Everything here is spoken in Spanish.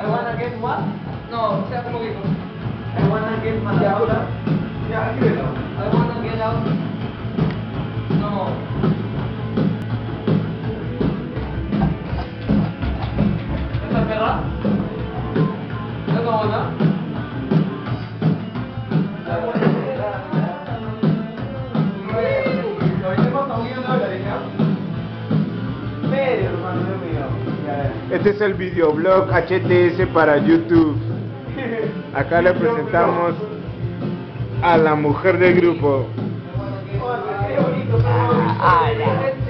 I wanna get what? No, sea un poquito. I wanna get my Ya, out. hola. Ya, escríbelo. I wanna get out. No. ¿Esa perra? ¿Es la buena? Hermano, Dios mío. Ya, Este es el videoblog HTS para YouTube. Acá le presentamos a la mujer del grupo. Qué bonito, qué bonito.